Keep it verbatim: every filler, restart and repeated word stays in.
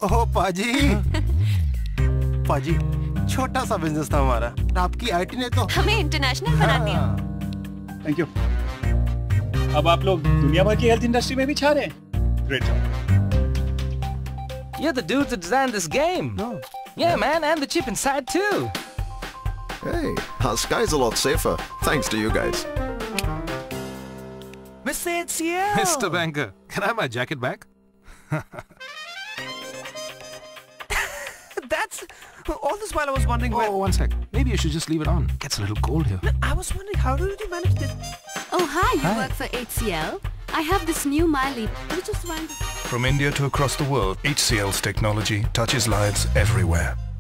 ओह पाजी पाजी छोटा सा बिजनेस था हमारा, आपकी आईटी ने तो हमें इंटरनेशनल बना दिया। Thank you. अब आप लोग दुनिया भर की हेल्थ इंडस्ट्री में भी छा रहे हैं। Great job. You're the dude that designed this game. No. Yeah, man, and the chip inside too. Hey, our sky's a lot safer, thanks to you guys. Mister H C L. Mister Banker, can I have my jacket back? That's all this while I was wondering. Oh, one sec. Maybe you should just leave it on. Gets a little cold here. No, I was wondering how did you manage this? Oh hi, you Hi. work for H C L? I have this new Miley. We just went. From India to across the world, H C L's technology touches lives everywhere.